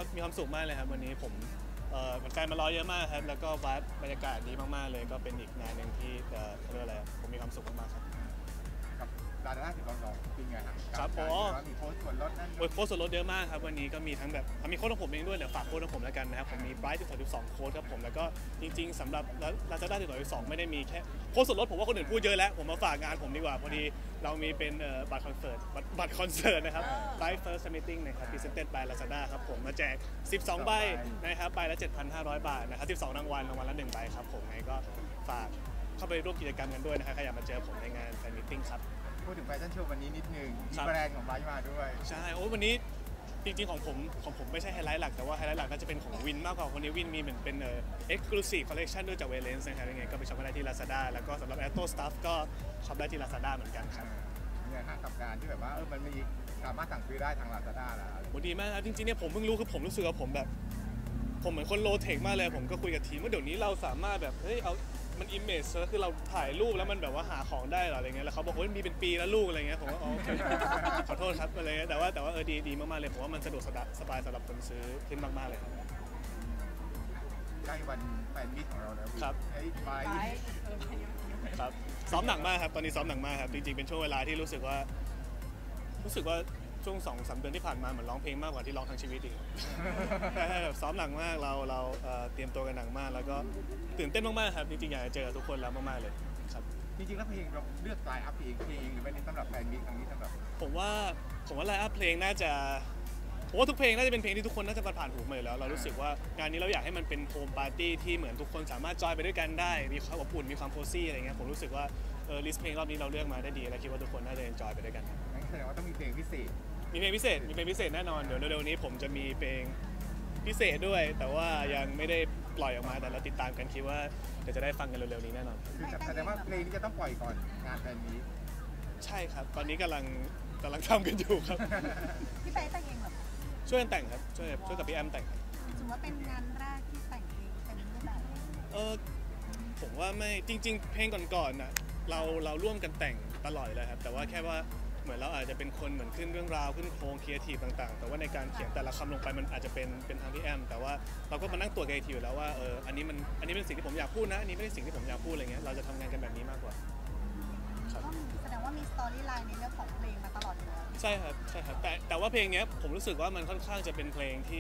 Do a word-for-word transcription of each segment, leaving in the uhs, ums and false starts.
ความมีความสุขมากเลยครับวันนี้ผมเอ่อแฟนมารอเยอะมากครับแล้วก็วัดบรรยากาศดีมากๆเลยก็เป็นอีกงานหนึ่งที่เอ่อเขาเรียกอะไรผมมีความสุขมากๆครับกับร้านล่าสุดเราลองเป็นไงครับครับผมมีโค้ดส่วนลดนั่นโอ้ยโค้ดส่วนลดเยอะมากครับวันนี้ก็มีทั้งแบบมีโค้ดของผมเองด้วยเดี๋ยวฝากโค้ดของผมแล้วกันนะครับผมมี Bright ที่สิบสองโค้ดครับผมแล้วก็จริงๆสำหรับ Lazada ที่สิบสองไม่ได้มีแค่โค้ดส่วนลดผมว่าคนอื่นพูดเยอะแล้วผมมาฝากงานผมดีกว่าพอดีเรามีเป็นบัตรคอนเสิร์ตบัตรคอนเสิร์ตนะครับ Bright First Meeting นะครับ Presented by Lazada ครับผมมาแจกสิบสองใบนะครับใบละ เจ็ดพันห้าร้อย บาทนะครับสิบสองรางวัลรางวัลละหนึ่งใบครับผมไงก็ฝากเข้าไปร่วมกิจกรรมกันด้วยนะครับใครอยากมาเจอผมในงานแฟนมิทติ้งครับพูดถึงแฟชั่นโชว์วันนี้นิดนึงมีแบรนด์ของไบร์ทมาด้วยใช่โอ้วันนี้จริงๆของผมของผมไม่ใช่ไฮไลท์หลักแต่ว่าไฮไลท์หลักน่าจะเป็นของวินมากกว่าวันนี้วินมีเหมือนเป็นเอ่อ exclusive collection ด้วยจากเวเลนส์นะครับยังไงก็ไปช็อปได้ที่ Lazada แล้วก็สำหรับ Auto Stuff ก็ช็อปได้ที่ Lazada เหมือนกันครับเนี่ยฮะกับการที่แบบว่าเออมันมีสามารถสั่งซื้อได้ทาง Lazada แล้วโอ้ดีมากครับจริงๆเนี่ยผมเพิ่งรู้คือผมรู้สึกว่าผมแบบผมเหมือนคนโลเทคมากเลยผมก็คุยกับทีมว่าเดี๋ยวนี้เราสามารถแบบเฮ้ยเอามันอิมเมจเซอร์คือเราถ่ายรูปแล้วมันแบบว่าหาของได้หรออะไรเงี้ยแล้วเขาบอกว่ามีเป็นปีแล้วลูกอะไรเงี้ยผมก็อ๋อขอโทษครับอะไรเงี้ยแต่ว่าแต่ว่าเออดีดีมากๆเลยผมว่ามันสะดวกสบายสำหรับคนซื้อขึ้นมากๆเลยครับใกล้วันแฟนมิตของเราแล้วครับไอ้ไบร์ทครับซ้อมหนักมากครับตอนนี้ซ้อมหนักมากครับจริงๆเป็นช่วงเวลาที่รู้สึกว่ารู้สึกว่าช่วงสองสามเดือนที่ผ่านมาเหมือนร้องเพลงมากกว่าที่ร้องทั้งชีวิตอีกแบบซ้อมหนักมากเราเราเตรียมตัวกันหนักมากแล้วก็ตื่นเต้นมากๆครับจริงๆอยากจะเจอทุกคนแล้วมากๆเลยครับจริงๆแล้วเพลงเราเลือกไลน์อัพเองเพลงหรือไม่ได้สำหรับแฟนมิตครั้งนี้สำหรับผมว่าผมว่าไลน์อัพเพลงน่าจะผมว่าทุกเพลงน่าจะเป็นเพลงที่ทุกคนน่าจะผ่านหูมาอยู่แล้วเรารู้สึกว่างานนี้เราอยากให้มันเป็นโฮมปาร์ตี้ที่เหมือนทุกคนสามารถจอยไปด้วยกันได้มีความอบอุ่นมีความโคซี่อะไรเงี้ยผมรู้สึกว่าเออลิสต์เพลงรอบนี้เราเลือกมาได้ดีและคิดว่าทุกคนน่าจะเอนจอยไปด้วยกันงั้นแสดงว่าต้องมีเพลงพิเศษมีเพลงพิเศษมีเพลงพิเศษแน่นอนเดี๋ยวเร็วๆนี้ผมจะมีเพลงพิเศษด้วยแต่ว่ายังไม่ได้ปล่อยออกมาแต่เราติดตามกันคิดว่าเดี๋ยวจะได้ฟังกันเร็วๆนี้แน่นอนคือแสดงว่าเพลงนี้จะต้องปล่อยก่อนงานแฟนมีตใช่ครับตอนนี้กำลังกำลังทำกันอยู่ครับพี่ไปแต่งเองเหรอช่วยกันแต่งครับช่วยช่วยกับพี่แอมแต่งครับถือว่าเป็นงานแรกที่แต่งเองเป็นรูปแบบเออผมว่าไม่จริงๆเพลงก่อนๆน่ะเราเราร่วมกันแต่งตลอดเลยครับแต่ว่าแค่ว่าเหมือนเราอาจจะเป็นคนเหมือนขึ้นเรื่องราวขึ้นโครงครีเอทีฟต่างๆแต่ว่าในการเขียนแต่ละคำลงไปมันอาจจะเป็นเป็นทางพี่แอมแต่ว่าเราก็มานั่งตัวครีเอทีฟแล้วว่าเอออันนี้มันอันนี้เป็นสิ่งที่ผมอยากพูดนะอันนี้ไม่ใช่สิ่งที่ผมอยากพูดอะไรเงี้ยเราจะทำงานกันแบบนี้มากกว่าก็แสดงว่ามีสตอรี่ไลน์ในเรื่องของเพลงมาตลอดเลยใช่ครับใช่ครับแต่แต่ว่าเพลงนี้ผมรู้สึกว่ามันค่อนข้างจะเป็นเพลงที่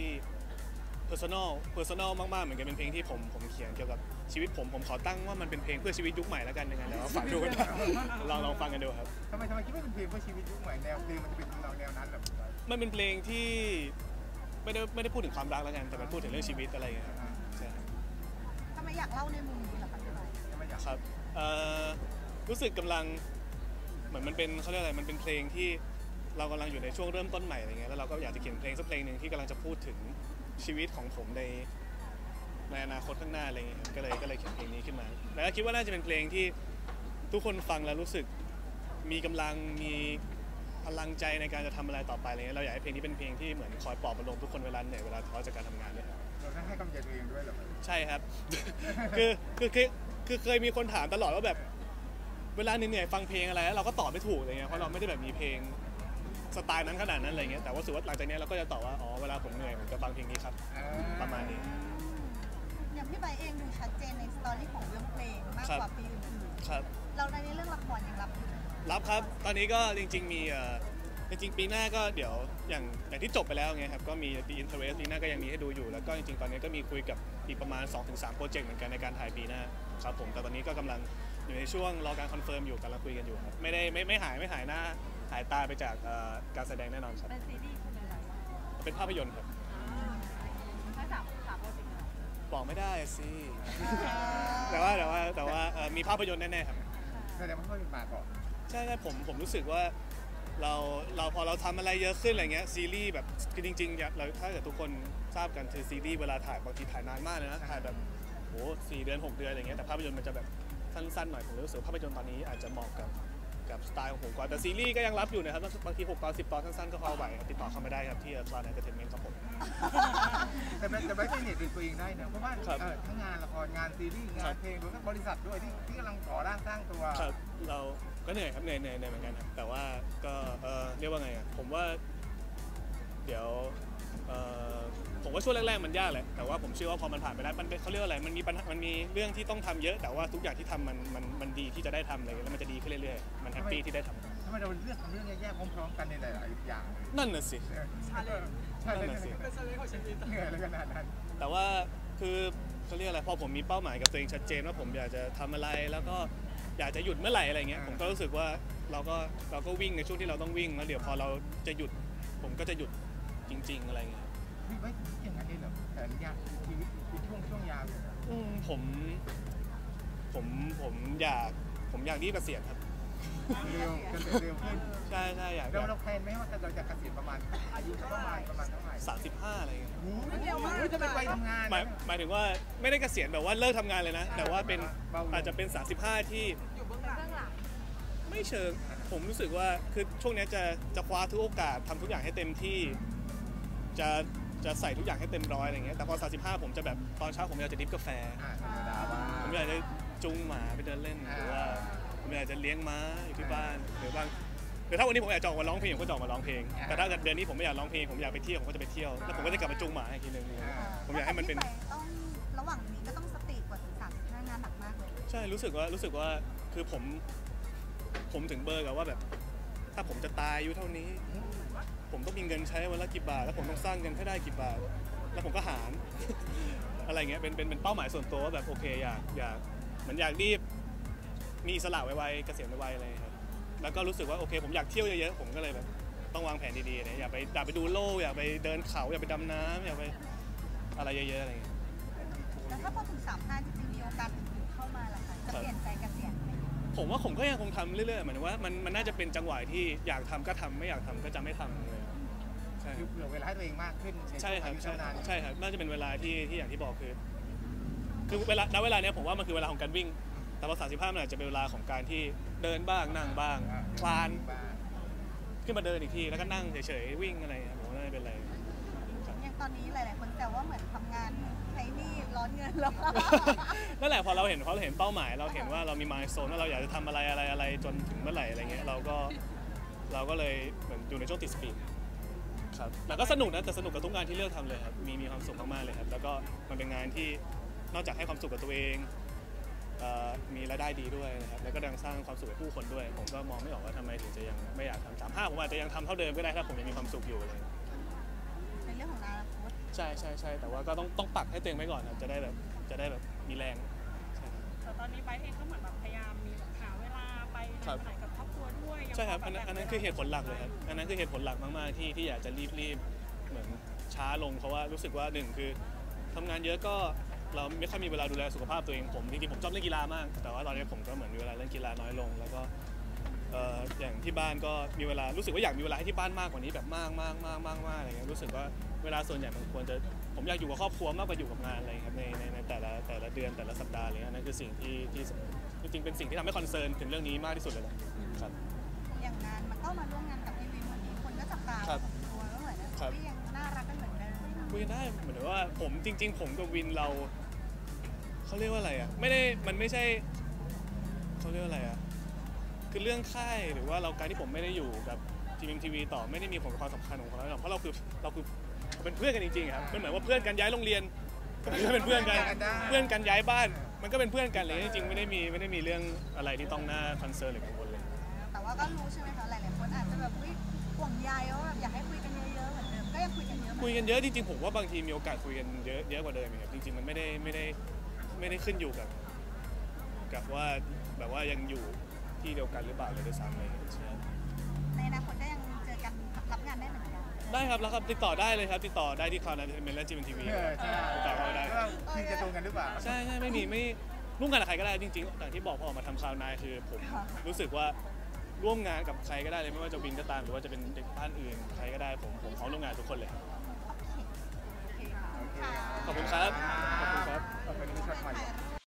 personal personal มากๆเหมือนกันเป็นเพลงที่ผมผมเขียนเกี่ยวกับชีวิตผมผมขอตั้งว่ามันเป็นเพลงเพื่อชีวิตยุคใหม่แล้วกันยังไงแล้วฟังดูกันลองลองฟังกันดูครับทำไมทำไมคิดว่าเป็นเพลงเพื่อชีวิตยุคใหม่แนวเพลงมันจะเป็นแนวแนวนั้นแบบมันเป็นเพลงที่ไม่ได้ไม่ได้พูดถึงความรักแล้วกันแต่มันพูดถึงเรื่องชีวิตอะไรอย่างเงี้ยครับใช่ทำไมอยากเล่าในมุมนี้เหรอครับพี่บอยครับรู้สึกกำลังเหมือนมันเป็นเขาเรียกอะไรมันเป็นเพลงที่เรากำลังอยู่ในช่วงเริ่มต้นใหม่อะไรเงี้ยแล้วเราก็อยากจะเขียนเพลงสักเพลงหนึ่งที่กำลังจะพูดถึงชีวิตของผมในในอนาคตข้างหน้าอะไรเงี้ยก็เลยก็เลยเขียนเพลงนี้ขึ้นมาแล้วคิดว่าน่าจะเป็นเพลงที่ทุกคนฟังแล้วรู้สึกมีกำลังมีพลังใจในการจะทำอะไรต่อไปอะไรเงี้ยเราอยากให้เพลงนี้เป็นเพลงที่เหมือนคอยปลอบประโลมทุกคนเวลาเหนื่อยเวลาท้อจากการทำงานด้วยครับเราได้ให้กำลังใจตัวเองด้วยหรอใช่ครับคือคือคือคือเคยมีคนถามตลอดว่าแบบเวลาเหนื่อยฟังเพลงอะไรเราก็ตอบไม่ถูกอะไรเงี้ยเพราะเราไม่ได้แบบมีเพลงสไตล์นั้นขนาดนั้นอะไรเงี้ยแต่ว่าสุดว่าหลังจากนี้เราก็จะตอบว่าอ๋อเวลาผมเหนื่อยผมจะฟังเพลงนี้ครับประมาณนี้อย่างพี่ใบเองดูชัดเจนในสตอรี่ของเรื่องเพลงมากกว่าปีอื่นๆครับเราในเรื่องละครยังรับอยู่รับครับตอนนี้ก็จริงๆมีจริงๆปีหน้าก็เดี๋ยวอย่างอย่างที่จบไปแล้วไงครับก็มี The Interest ปีหน้าก็ยังมีให้ดูอยู่แล้วก็จริงๆตอนนี้ก็มีคุยกับอีกประมาณ สองถึงสาม โปรเจกต์เหมือนกันในการถ่ายปีหน้าครับผมแต่ตอนนี้ก็กำลังอยู่ในช่วงรอการคอนเฟิร์มอยู่กำลังคุยกันอยู่ครับไม่ได้ไม่ไม่หายไม่หายหน้าหายตาไปจากการแสดงแน่นอนครับเป็นซีรีส์เป็นอะไรเป็นภาพยนตร์ครับถ้าสามสามโปรเจกต์บอกไม่ได้สิแต่ว่าแต่ว่าแต่ว่ามีภาพยนตร์แน่ๆครับแสดงว่าเขาเป็นมาก่อนใช่ใช่ผมผมรู้สึกว่าเราเราพอเราทำอะไรเยอะขึ้นอะไรเงี้ยซีรีส์แบบคือจริงๆเราถ้าเกิดทุกคนทราบกันคือซีรีส์เวลาถ่ายบางทีถ่ายนานมากเลยนะถ่ายแบบโหสี่เดือนหกเดือนอะไรเงี้ยแต่ภาพยนตร์มันจะแบบสั้นๆหน่อยผมรู้สึกภาพยนตร์ตอนนี้อาจจะเหมาะกับกับสไตล์ของผมกว่าแต่ซีรีส์ก็ยังรับอยู่นะครับบางทีหกตอนสิบตอนสั้นๆก็พอไหวครับติดต่อเข้ามาได้ครับที่คลาส Entertainment ครับผมแต่ไม่แต่ไม่ใช่เนี่ยเป็นตัวเองได้นะเพราะว่าทั้งงานละครงานซีรีส์งานเพลงรวมทั้งบริษัทด้วยที่ที่กำลังก่อร่างสร้างตัวครับเราก็เหนื่อยครับเหนื่อยเหนื่อยเหมือนกันครับแต่ว่าก็เรียกว่าไงอ่ะผมว่าเดี๋ยวผมว่าช่วงแรกๆมันยากแหละแต่ว่าผมเชื่อว่าพอมันผ่านไปแล้วมันเป็นเขาเรียกว่าอะไรมันมีปัญหามันมีเรื่องที่ต้องทำเยอะแต่ว่าทุกอย่างที่ทำมันมันมันดีที่จะได้ทำอะไรแล้วมันจะดีขึ้นเรื่อยๆมันแฮปปี้ที่ได้ทำทำไมเราเลือกทำเรื่องแย่ๆพร้อมๆกันในหลายๆอย่างเลยนั่นน่ะสิใช่เลยใช่เลยเหนื่อยเลยขนาดนั้นแต่ว่าคือเขาเรียกอะไรพอผมมีเป้าหมายกับตัวเองชัดเจนว่าผมอยากจะทำอะไรแล้วก็อยากจะหยุดเมื่อไหร่อะไรเงี้ยผมก็รู้สึกว่าเราก็เราก็วิ่งในช่วงที่เราต้องวิ่งแล้วเดี๋ยวพอเราจะหยุดผมก็จะหยุดจริง ๆอะไรเงี้ยพี่ไม่คิดอย่างนั้นเลยเหรอแต่ยากชีวิตคือช่วงช่วงยาวเลยนะอืมผมผมผมอยากผมอยากรีบเกษียณครับเร็วจนเร็วขึ้นใช่ใช่อยากเราเราแพลนไหมว่าเราจะเกษียณประมาณอายุประมาณประมาณเท่าไหร่สามสิบห้าอะไรเงี้ยโอ้โหเร็วมากจะเป็นวัยทำงานหมายหมายถึงว่าไม่ได้เกษียณแบบว่าเลิกทำงานเลยนะแต่ว่าเป็นอาจจะเป็นสามสิบห้าที่ไม่เชิงผมรู้สึกว่าคือช่วงนี้จะจะคว้าทุกโอกาสทำทุกอย่างให้เต็มที่จะจะใส่ทุกอย่างให้เต็มร้อยอะไรเงี้ยแต่พอสามสิบห้าผมจะแบบตอนเช้าผมอยากจะดริฟกาแฟอ่าธรรมดาบ้างผมอยากจะจูงหมาไปเดินเล่นหรือว่าผมอยากจะเลี้ยงม้าอยู่ที่บ้านหรือบางหรือถ้าวันนี้ผมอยากจะออกมาร้องเพลงผมก็จะออกมาร้องเพลงแต่ถ้าเกิดเดือนนี้ผมไม่อยากร้องเพลงผมอยากไปเที่ยวผมก็จะไปเที่ยวแล้วผมก็จะกลับมาจูงหมาอีกทีนึงผมอยากให้มันเป็นต้องระหว่างนี้ก็ต้องสติกว่าถึงสามสิบห้างานหนักมากเลยใช่รู้สึกว่ารู้สึกว่าคือผมผมถึงเบอร์กับว่าแบบถ้าผมจะตายอายุเท่านี้ ผมต้องมีเงินใช้วันละกี่บาทแล้วผมต้องสร้างเงินให้ได้กี่บาทแล้วผมก็หาร อะไรเงี้ยเป็นเป็นเป็นเป้าหมายส่วนตัวว่าแบบโอเคอยากอยากเหมือนอยากรีบมีอิสระไวๆเกษียณไวๆอะไรครับแล้วก็รู้สึกว่าโอเคผมอยากเที่ยวเยอะๆผมก็เลยแบบต้องวางแผนดีๆนะอยากไปอยากไปดูโลกอยากไปเดินเขาอยากไปดำน้ำอยากไปอะไรเยอะๆอะไรเงี้ยแล้วถ้าพอถึงสามห้าจริงๆมีโอกาสอื่นๆเข้ามาล่ะคะจะเปลี่ยนใจเกษียณไหมผมว่าผมก็ยังคงทำเรื่อยๆเหมือนว่ามันมันน่าจะเป็นจังหวะที่อยากทำก็ทำไม่อยากทำก็จะไม่ทำเลยใช่คือเผื่อเวลาให้ตัวเองมากขึ้นใช่ครับในช่ใช่วงอายุเท่านั้นใช่ครับน่าจะเป็นเวลาที่ที่อย่างที่บอกคือคือเวลาณเวลาเนี้ยผมว่ามันคือเวลาของการวิ่งแต่พอสามสิบห้ามันอาจจะเป็นเวลาของการที่เดินบ้างนั่งบ้างคลานขึ้นมาเดินอีกทีแล้วก็นั่งเฉยๆวิ่งอะไรครับผมว่าน่าจะเป็นอะไรครับอย่างตอนนี้หลายๆคนแต่ว่าเหมือนทำงานใช้หนี้ร้อนเงินแล้วนั่นแหละพอเราเห็นพอเราเห็นเป้าหมายเราเห็นว่าเรามีมายโซนว่าเราอยากจะทำอะไรอะไรอะไรจนถึงเมื่อไหร่อะไรเงี้ยเราก็เราก็เลยเหมือนอยู่ในช่วงติดสปีดครับแต่ก็สนุกนะแต่สนุกกับทุกงานที่เลือกทำเลยครับมีมีความสุขมากๆเลยครับแล้วก็มันเป็นงานที่นอกจากให้ความสุขกับตัวเองเอ่อมีรายได้ดีด้วยนะครับแล้วก็ยังสร้างความสุขให้ผู้คนด้วยผมก็มองไม่ออกว่าทำไมถึงจะยังไม่อยากทำสามห้าผมอาจจะยังทำเท่าเดิมก็ได้ถ้าผมยังมีความสุขอยู่เลยในเรื่องของอนาคตใช่ใช่ใช่แต่ว่าก็ต้องต้องปักให้ตัวเองไว้ก่อนครับจะได้แบบจะได้แบบมีแรงใช่ครับแต่ตอนนี้ไบร์ทเองก็เหมือนแบบพยายามมีแบบหาเวลาไปไหนมาไหนกับครอบครัวด้วยยังใช่ครับพอันนั้นแบ่งอันนั้นคือเหตุผลหลักเลยครับอันนั้นคือเหตุผลหลักมากๆที่ที่อยากจะรีบรีบเหมือนช้าลงเพราะว่ารู้สึกว่าหนึ่งคือทำงานเยอะก็เราไม่ค่อยมีเวลาดูแลสุขภาพตัวเองผมจริงๆผมชอบเล่นกีฬามาก แต่ว่าตอนนี้ผมก็เหมือนมีเวลาเล่นกีฬาน้อยลง แล้วก็เอ่ออย่างที่บ้านก็มีเวลารู้สึกว่าอยากมีเวลาให้ที่บ้านมากกว่านี้แบบมากมากมากมากมากอะไรเงี้ยรู้สึกว่าเวลาส่วนใหญ่มันควรจะผมอยากอยู่กับครอบครัวมากกว่าอยู่กับงานอะไรครับในในในแต่ละแต่ละเดือนแต่ละสัปดาห์อะไรเงี้ยนั่นคือสิ่งที่ที่จริงๆเป็นสิ่งที่ทำให้คอนเซิร์นถึงเรื่องนี้มากที่สุดเลยแหละครับอย่างงานมันก็มาร่วมงานกับพี่วินวันนี้คนก็จับตาครับตัวว่าเหมือนครับพี่ยังน่ารักกันเหมือนเดิมคุยกันได้เหมือนว่าผมจริง ๆ ผมกับวินเราเขาเรียกว่าอะไรอ่ะไม่ได้มันไม่ใช่เขาเรียกว่าอะไรอ่ะคือเรื่องค่ายหรือว่าเราการที่ผมไม่ได้อยู่กับทีมทีวีต่อไม่ได้มีผลกับความสำคัญของเราหรอกเพราะเราคือเราคือเราเป็นเพื่อนกันจริงๆครับมันเหมือนว่าเพื่อนกันย้ายโรงเรียนก็เป็นเพื่อนกันเพื่อนกันย้ายบ้านมันก็เป็นเพื่อนกันเลยจริงๆไม่ได้มีไม่ได้มีเรื่องอะไรที่ต้องน่าคอนเซิร์นหรือกังวลเลยแต่ว่าก็รู้ใช่ไหมคะหลายๆคนอาจจะแบบอุ๊ยห่วงใยว่าแบบอยากให้คุยกันเยอะๆเหมือนเดิมก็ยังคุยกันเยอะเหมือนคุยเดิมกันเยอะจริงๆผมว่าบางทีมีโอกาสคุยกันเยอะเยอะกว่าเดิมอีกครับจริงๆมันไม่ได้ไม่ได้ไม่ได้ขึ้นอยู่กับกับว่าแบบว่ายังอยู่ที่เดียวกันหรือเปล่าเลยด้วยซ้ำเลยใช่ในอนาคตก็ยังเจอกันรับงานได้เหมือนกันได้ครับแล้วครับติดต่อได้เลยครับติดต่อได้ที่คลาวน์เอนเตอร์เทนเมนต์และจีเอ็มทีวีเออใช่ติดต่อเข้ามาได้แล้วเราที่จะตรงกันหรือเปล่าใช่ใช่ไม่มีไม่ร่วมงานกับใครก็ได้จริงๆแต่ที่บอกพอออกมาทำคลาวน์ไนน์คือผมรู้สึกว่าร่วมงานกับใครก็ได้เลยไม่ว่าจะวินก็ตามหรือว่าจะเป็นเด็กบ้านอื่นใครก็ได้ผมผมพร้อมร่วมงานทุกคนเลยครับโอเคโอเคค่ะขอบคุณครับอ่า